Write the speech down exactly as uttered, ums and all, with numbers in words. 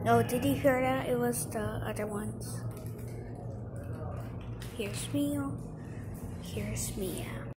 Oh, did you hear that? It was the other ones. Here's Mio. Here's Mia.